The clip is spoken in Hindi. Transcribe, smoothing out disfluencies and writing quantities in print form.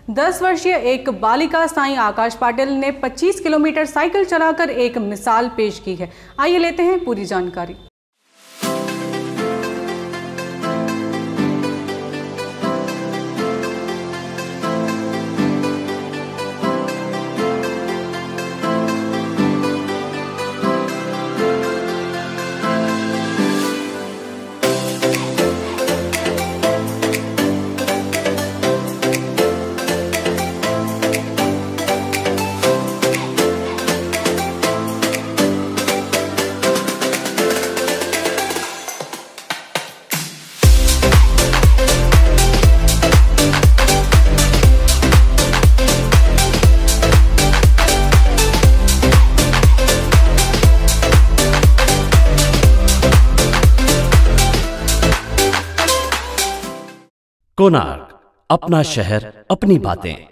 10 वर्षीय एक बालिका साईं आकाश पाटिल ने 25 किलोमीटर साइकिल चलाकर एक मिसाल पेश की है। आइए लेते हैं पूरी जानकारी। कोनार्क, अपना शहर, अपनी बातें।